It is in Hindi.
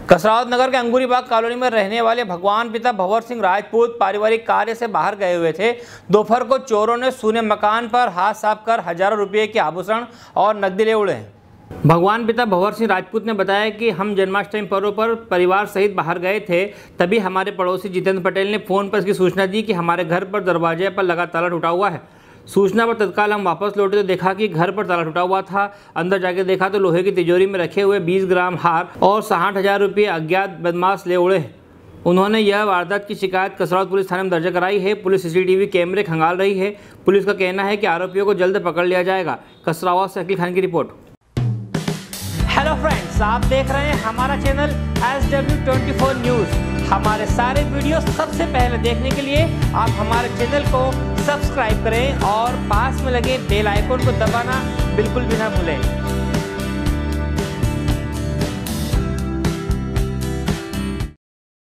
कसरावत नगर के अंगूरी बाग कॉलोनी में रहने वाले भगवान पिता भंवर सिंह राजपूत पारिवारिक कार्य से बाहर गए हुए थे। दोपहर को चोरों ने सूने मकान पर हाथ साफ कर हजारों रुपये के आभूषण और नकदी ले उड़े। भगवान पिता भंवर सिंह राजपूत ने बताया कि हम जन्माष्टमी पर्व पर परिवार सहित बाहर गए थे, तभी हमारे पड़ोसी जितेंद्र पटेल ने फ़ोन पर इसकी सूचना दी कि हमारे घर पर दरवाजे पर लगा ताला टूटा हुआ है। सूचना पर तत्काल हम वापस लौटे तो देखा कि घर पर ताला टूटा हुआ था। अंदर जाके देखा तो लोहे की तिजोरी में रखे हुए 20 ग्राम हार और 60,000 रुपये अज्ञात बदमाश ले उड़े। उन्होंने यह वारदात की शिकायत कसरावत पुलिस थाने में दर्ज कराई है। पुलिस सीसीटीवी कैमरे खंगाल रही है। पुलिस का कहना है कि आरोपियों को जल्द पकड़ लिया जाएगा। कसरावत से अकील खान की रिपोर्ट। हेलो फ्रेंड्स, आप देख रहे हैं हमारा चैनल SW24 न्यूज़। हमारे सारे वीडियो सबसे पहले देखने के लिए आप हमारे चैनल को सब्सक्राइब करें और पास में लगे बेल आइकन को दबाना बिल्कुल भी ना भूलें।